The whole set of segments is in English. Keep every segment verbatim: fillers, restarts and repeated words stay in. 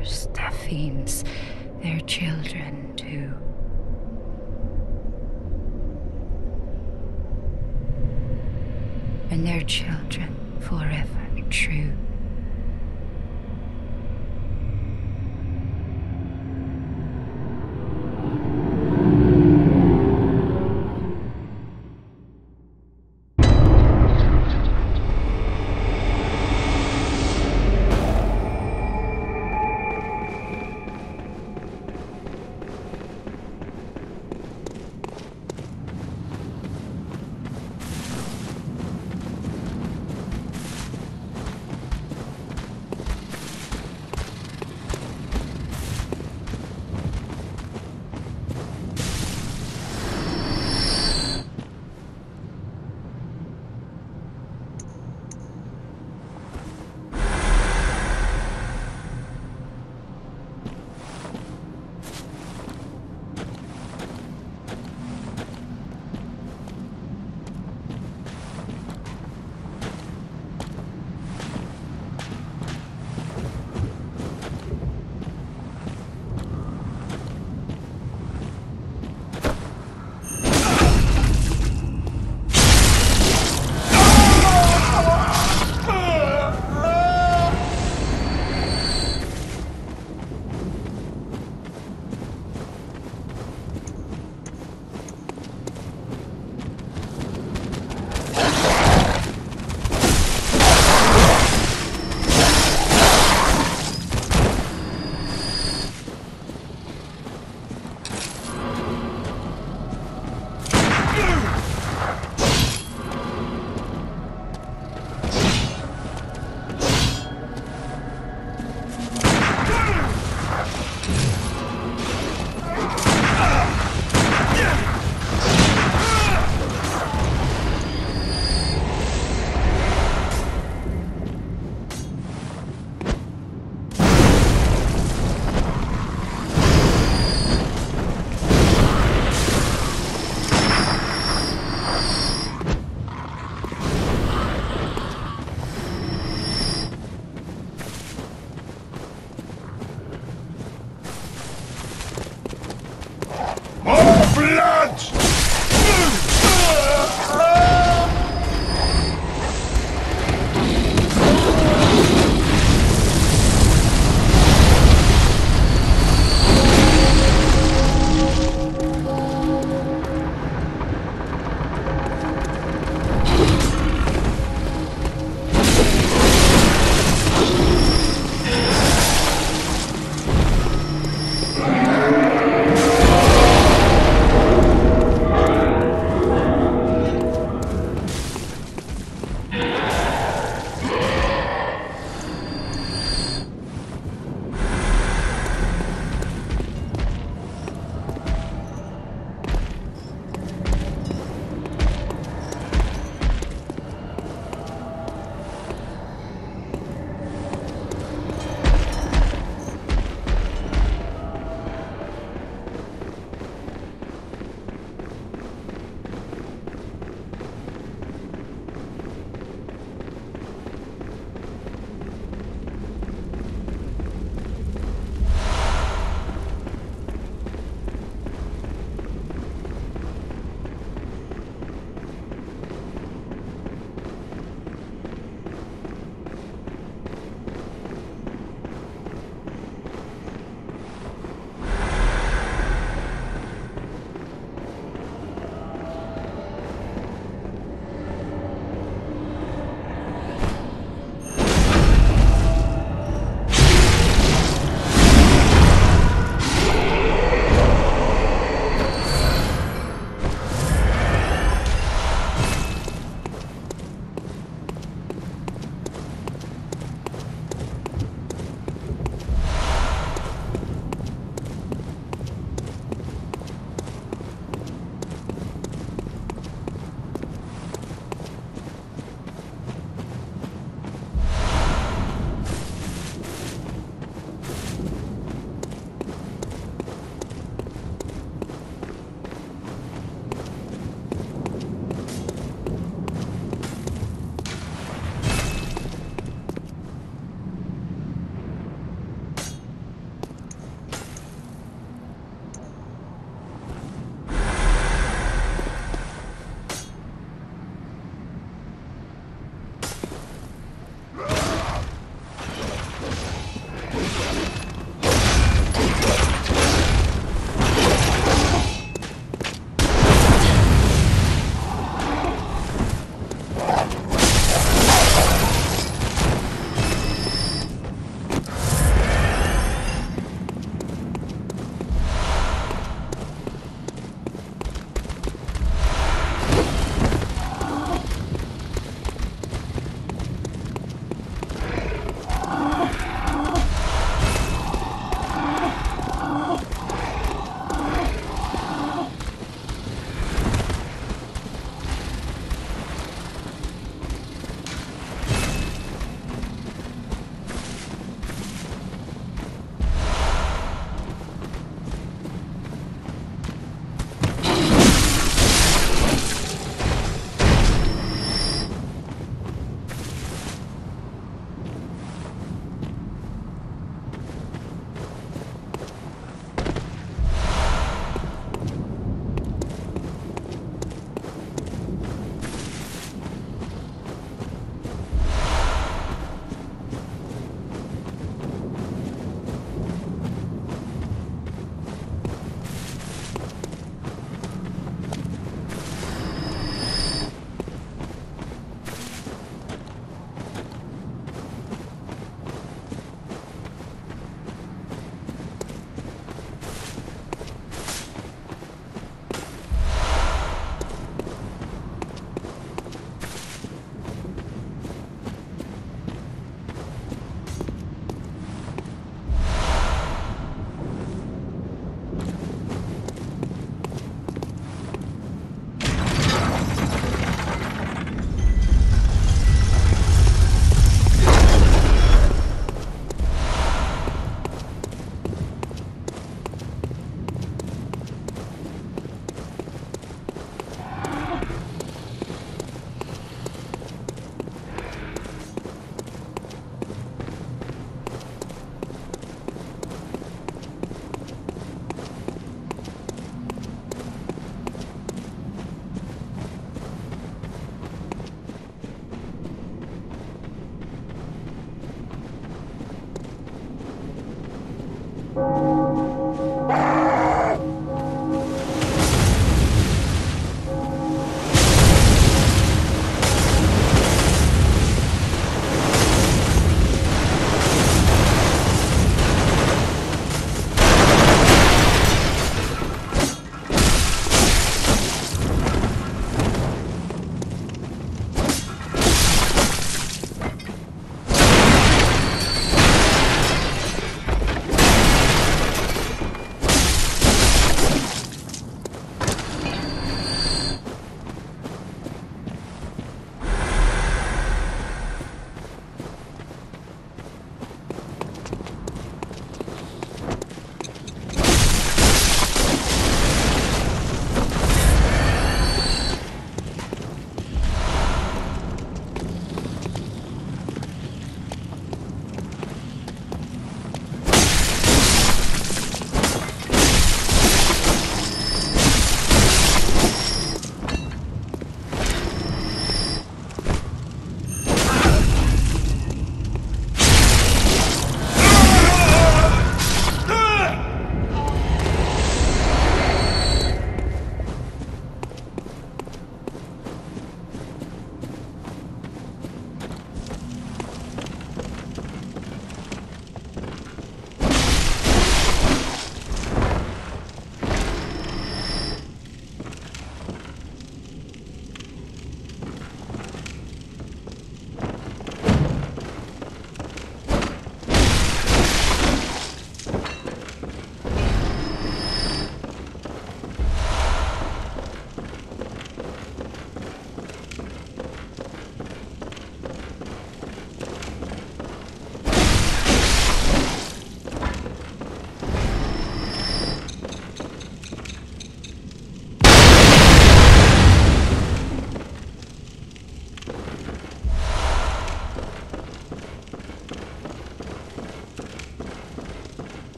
daughters, Daphne's, their children too. And their children forever true.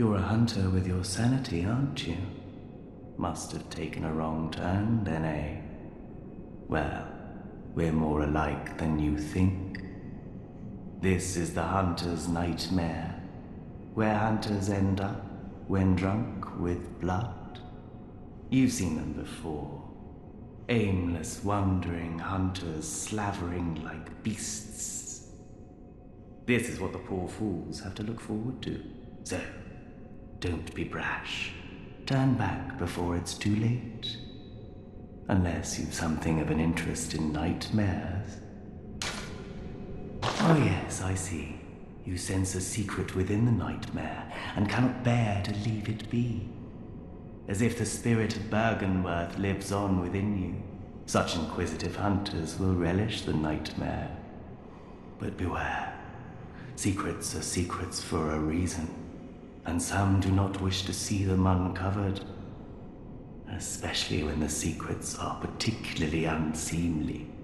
You're a hunter with your sanity, aren't you? Must have taken a wrong turn then, eh? Well, we're more alike than you think. This is the hunter's nightmare, where hunters end up when drunk with blood. You've seen them before. Aimless, wandering hunters slavering like beasts. This is what the poor fools have to look forward to. So, don't be brash. Turn back before it's too late. Unless you've something of an interest in nightmares. Oh yes, I see. You sense a secret within the nightmare, and cannot bear to leave it be. As if the spirit of Bergenworth lives on within you. Such inquisitive hunters will relish the nightmare. But beware. Secrets are secrets for a reason, and some do not wish to see them uncovered. Especially when the secrets are particularly unseemly.